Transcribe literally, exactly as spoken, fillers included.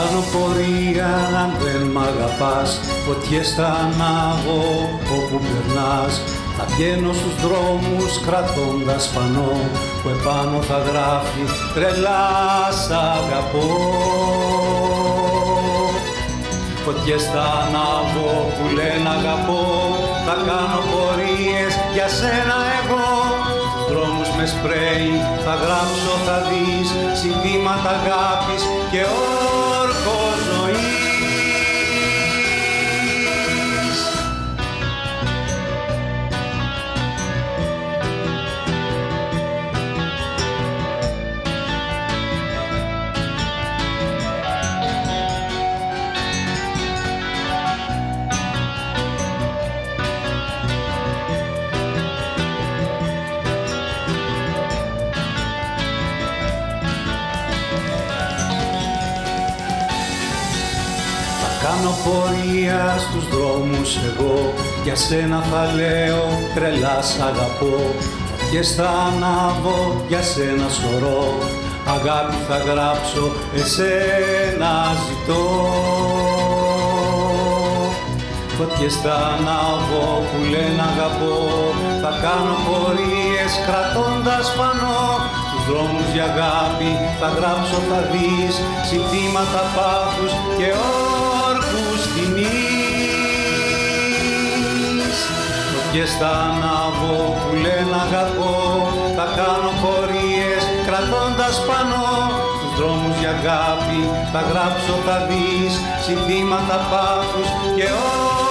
κάνω πορεία αν δεν μ' αγαπάς, φωτιές θα ανάβω όπου περνάς. Θα βγαίνω στους δρόμους κρατώντας πανό που επάνω θα γράφει τρελά σ' αγαπώ. Φωτιές θα ανάβω που λένε αγαπώ, θα κάνω πορείες για σένα εγώ. Στους δρόμους με σπρέι θα γράψω, θα δεις συνθήματα αγάπης και όρκο ζωής. Κάνω πορεία στους δρόμους εγώ, για σένα θα λέω τρελά σ' αγαπώ. Φωτιές θα ανάβω για σένα σωρό, αγάπη θα γράψω, εσένα ζητώ. Φωτιές θα ανάβω που λένε αγαπώ, θα κάνω πορείες κρατώντας πανό. Στους δρόμους για αγάπη θα γράψω, θα δεις συνθήματα πάθους και όρκους τιμής. Φωτιές θα ανάβω που λένε αγαπώ, θα κάνω πορείες κρατώντας πανό. Στους δρόμους για αγάπη θα γράψω, θα δεις συνθήματα πάθους και όρκους.